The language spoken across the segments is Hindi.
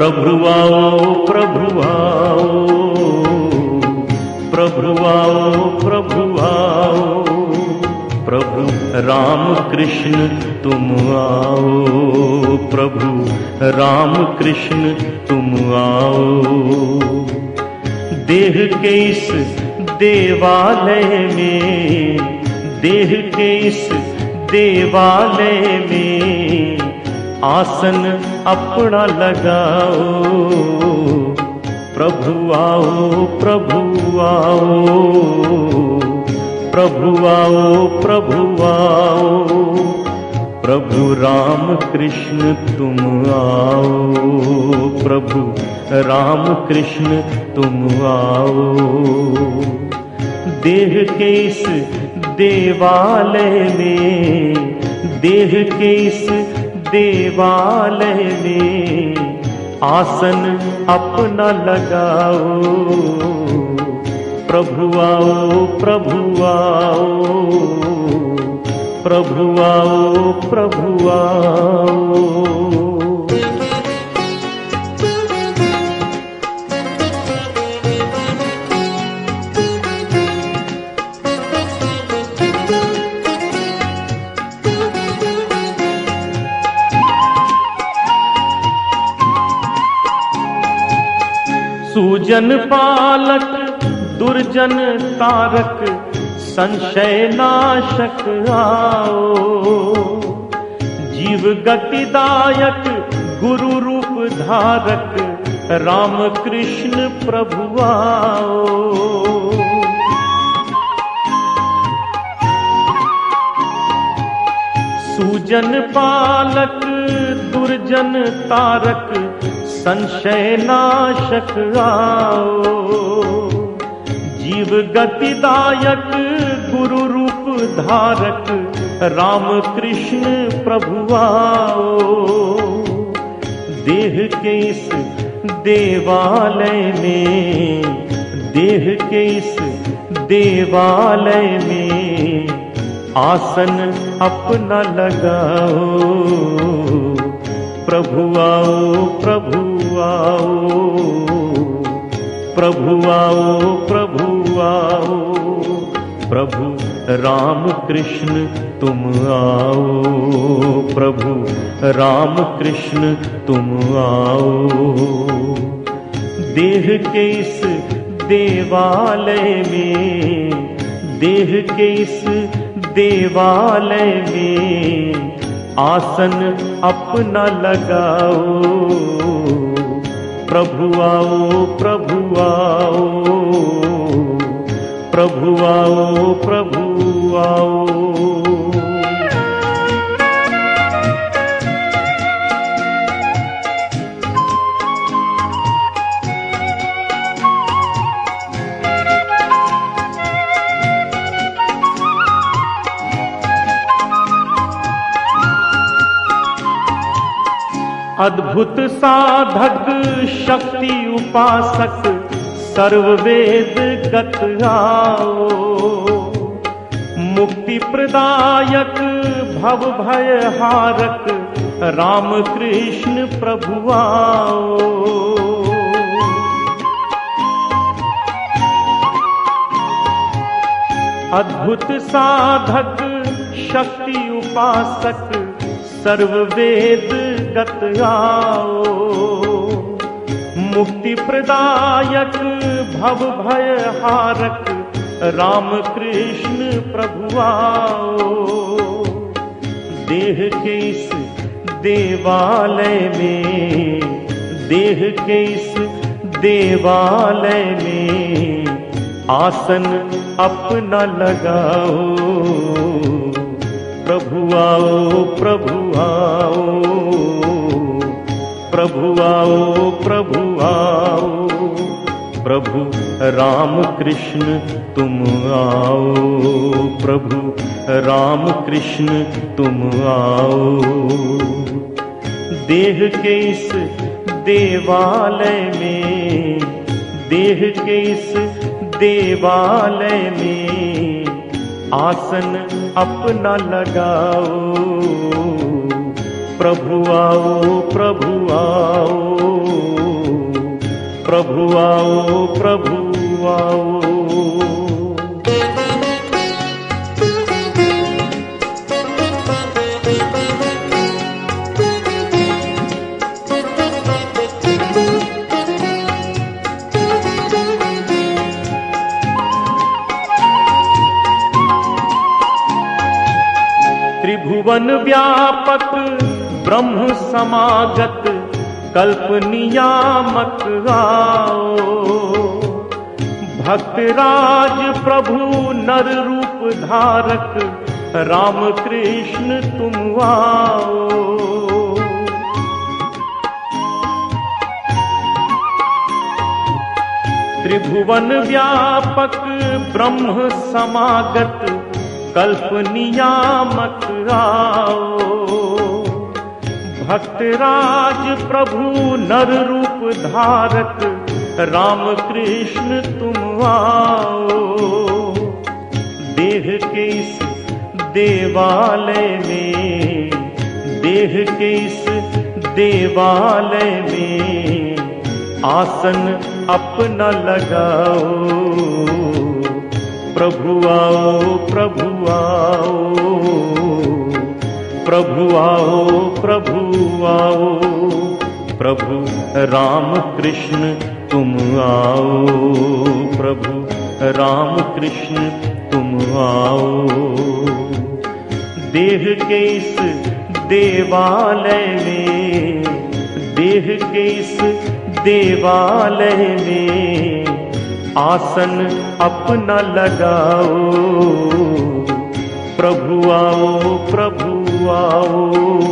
प्रभु आओ प्रभु आओ, प्रभु आओ प्रभु आओ, प्रभु राम कृष्ण तुम आओ, प्रभु राम कृष्ण तुम आओ। देह के इस देवालय में, देह के इस देवालय में आसन अपना लगाओ, प्रभु आओ प्रभु आओ, प्रभु आओ प्रभु आओ, प्रभु राम कृष्ण तुम आओ, प्रभु राम कृष्ण तुम आओ। देह के इस देवालय में, देह के इस देवालय में आसन अपना लगाओ, प्रभु आओ प्रभु आओ, प्रभु आओ प्रभु आओ। सुजन पालक दुर्जन तारक संशय नाशक आओ, जीव गतिदायक गुरु रूप धारक राम कृष्ण प्रभु आओ। सुजन पालक दुर्जन तारक संशय नाशक आओ, जीव गतिदायक गुरु रूप धारक राम कृष्ण प्रभु आओ। देह के इस देवालय में, देह के इस देवालय में आसन अपना लगाओ, प्रभु आओ प्रभु आओ, प्रभु आओ प्रभु आओ, प्रभु राम कृष्ण तुम आओ, प्रभु राम कृष्ण तुम आओ। देह के इस देवालय में, देह के इस देवालय में आसन अपना लगाओ, प्रभु आओ प्रभु आओ, प्रभु आओ प्रभु आओ। अद्भुत साधक शक्ति उपासक सर्ववेद गत आओ, मुक्ति प्रदायक भव भय हारक राम कृष्ण प्रभु आओ। अद्भुत साधक शक्ति उपासक सर्ववेद गत आओ, मुक्ति प्रदायक भव भय हारक राम कृष्ण प्रभु आओ। देह के इस देवालय में, देह के इस देवालय में आसन अपना लगाओ, प्रभु आओ प्रभु आओ, प्रभु आओ प्रभु आओ, प्रभु राम कृष्ण तुम आओ, प्रभु राम कृष्ण तुम आओ। देह के इस देवालय में, देह के इस देवालय में आसन अपना लगाओ, प्रभु आओ प्रभु आओ, प्रभु आओ, प्रभु आओ। त्रिभुवन व्यापक ब्रह्म समागत कल्प नियामक आओ। भक्तराज प्रभु नर रूप धारक राम कृष्ण तुम आओ। त्रिभुवन व्यापक ब्रह्म समागत कल्प नियामक आओ। भक्तराज प्रभु नर रूप धारक राम कृष्ण तुम आओ। देह के इस देवालय में, देह के इस देवालय में आसन अपना लगाओ। प्रभु आओ, प्रभु आओ, प्रभु आओ, प्रभु आओ। प्रभु राम कृष्ण तुम आओ। प्रभु राम कृष्ण तुम आओ। देह के इस देवालय में, देह के इस देवालय में आसन अपना लगाओ। प्रभु आओ, प्रभु आओ,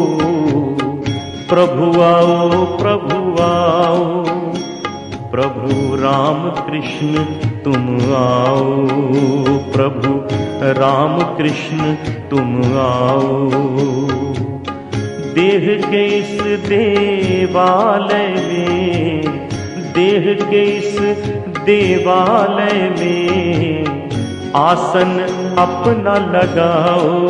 प्रभु आओ, प्रभु आओ। प्रभु राम कृष्ण तुम आओ। प्रभु राम कृष्ण तुम आओ। देह के इस देवालय में, देह के इस देवालय में आसन अपना लगाओ।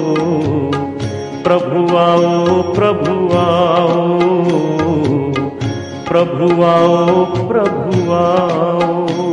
प्रभु आओ, प्रभु आओ, प्रभु आओ, प्रभु आओ।